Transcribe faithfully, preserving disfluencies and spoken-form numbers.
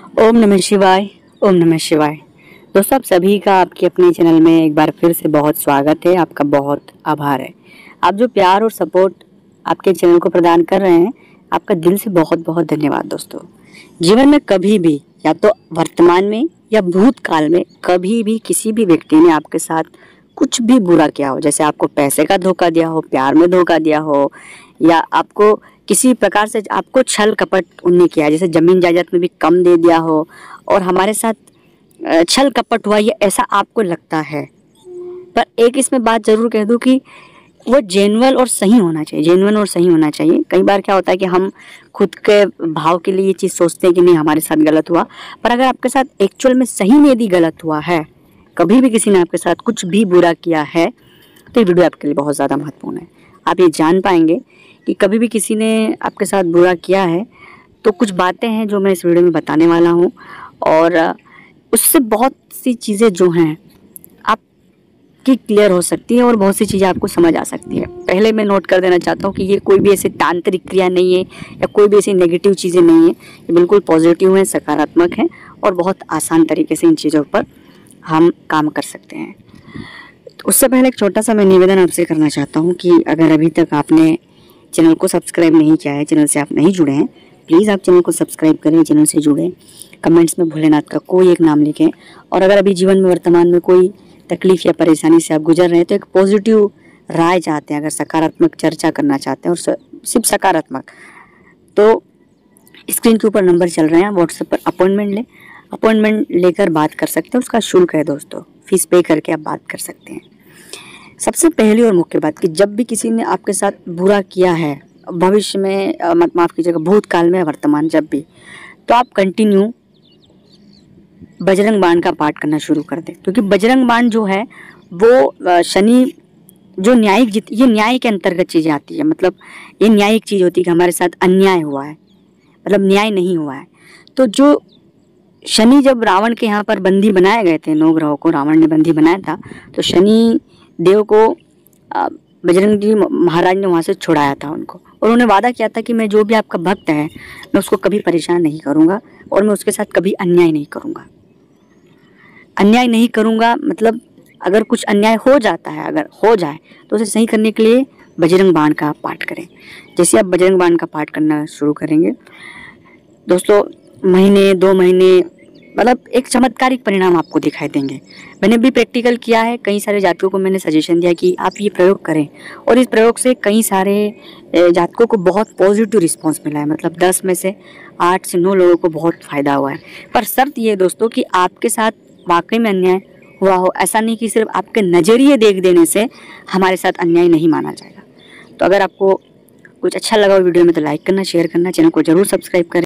ओम नमः शिवाय। ओम नमः शिवाय। दोस्तों, आप सभी का आपके अपने चैनल में एक बार फिर से बहुत स्वागत है। आपका बहुत आभार है। आप जो प्यार और सपोर्ट आपके चैनल को प्रदान कर रहे हैं, आपका दिल से बहुत बहुत धन्यवाद। दोस्तों, जीवन में कभी भी, या तो वर्तमान में या भूतकाल में, कभी भी किसी भी व्यक्ति ने आपके साथ कुछ भी बुरा किया हो, जैसे आपको पैसे का धोखा दिया हो, प्यार में धोखा दिया हो, या आपको किसी प्रकार से आपको छल कपट उनने किया, जैसे जमीन जायदाद में भी कम दे दिया हो और हमारे साथ छल कपट हुआ, ये ऐसा आपको लगता है। पर एक इसमें बात जरूर कह दूं कि वो जेन्युइन और सही होना चाहिए, जेन्युइन और सही होना चाहिए। कई बार क्या होता है कि हम खुद के भाव के लिए ये चीज़ सोचते हैं कि नहीं, हमारे साथ गलत हुआ, पर अगर आपके साथ एक्चुअल में सही में यदि गलत हुआ है, कभी भी किसी ने आपके साथ कुछ भी बुरा किया है, तो ये वीडियो आपके लिए बहुत ज़्यादा महत्वपूर्ण है। आप ये जान पाएंगे कि कभी भी किसी ने आपके साथ बुरा किया है तो कुछ बातें हैं जो मैं इस वीडियो में बताने वाला हूँ, और उससे बहुत सी चीज़ें जो हैं आपकी क्लियर हो सकती है और बहुत सी चीज़ें आपको समझ आ सकती है। पहले मैं नोट कर देना चाहता हूँ कि ये कोई भी ऐसी तांत्रिक क्रिया नहीं है या कोई भी ऐसी नेगेटिव चीज़ें नहीं है। ये बिल्कुल पॉजिटिव है, सकारात्मक है और बहुत आसान तरीके से इन चीज़ों पर हम काम कर सकते हैं। तो उससे पहले एक छोटा सा मैं निवेदन आपसे करना चाहता हूँ कि अगर अभी तक आपने चैनल को सब्सक्राइब नहीं किया है, चैनल से आप नहीं जुड़े हैं, प्लीज़ आप चैनल को सब्सक्राइब करें, चैनल से जुड़ें। कमेंट्स में भोलेनाथ का कोई एक नाम लिखें। और अगर अभी जीवन में वर्तमान में कोई तकलीफ़ या परेशानी से आप गुजर रहे हैं, तो एक पॉजिटिव राय चाहते हैं, अगर सकारात्मक चर्चा करना चाहते हैं और सिर्फ सकारात्मक, तो स्क्रीन के ऊपर नंबर चल रहे हैं, व्हाट्सएप पर अपॉइंटमेंट लें। अपॉइंटमेंट लेकर बात कर सकते हैं। उसका शुल्क है दोस्तों, फीस पे करके आप बात कर सकते हैं। सबसे पहली और मुख्य बात कि जब भी किसी ने आपके साथ बुरा किया है, भविष्य में, मत माफ़ कीजिएगा, भूतकाल में, वर्तमान, जब भी, तो आप कंटिन्यू बजरंग बाण का पाठ करना शुरू कर दें। क्योंकि बजरंग बाण जो है वो शनि जो न्यायिक जीत, ये न्याय के अंतर्गत चीज़ें आती है। मतलब ये न्यायिक चीज़ होती है कि हमारे साथ अन्याय हुआ है, मतलब न्याय नहीं हुआ है। तो जो शनि जब रावण के यहाँ पर बंदी बनाए गए थे, नौ ग्रहों को रावण ने बंदी बनाया था, तो शनि देव को बजरंग जी महाराज ने वहाँ से छुड़ाया था उनको, और उन्होंने वादा किया था कि मैं जो भी आपका भक्त है, मैं उसको कभी परेशान नहीं करूँगा और मैं उसके साथ कभी अन्याय नहीं करूँगा। अन्याय नहीं करूँगा मतलब अगर कुछ अन्याय हो जाता है, अगर हो जाए, तो उसे सही करने के लिए बजरंग बाण का पाठ करें। जैसे आप बजरंग बाण का पाठ करना शुरू करेंगे दोस्तों, महीने दो महीने मतलब एक चमत्कारिक परिणाम आपको दिखाई देंगे। मैंने भी प्रैक्टिकल किया है, कई सारे जातकों को मैंने सजेशन दिया कि आप ये प्रयोग करें, और इस प्रयोग से कई सारे जातकों को बहुत पॉजिटिव रिस्पांस मिला है। मतलब दस में से आठ से नौ लोगों को बहुत फ़ायदा हुआ है। पर शर्त ये दोस्तों कि आपके साथ वाकई में अन्याय हुआ हो। ऐसा नहीं कि सिर्फ आपके नज़रिए देख देने से हमारे साथ अन्याय नहीं माना जाएगा। तो अगर आपको कुछ अच्छा लगा वीडियो में तो लाइक करना, शेयर करना, चैनल को ज़रूर सब्सक्राइब करें।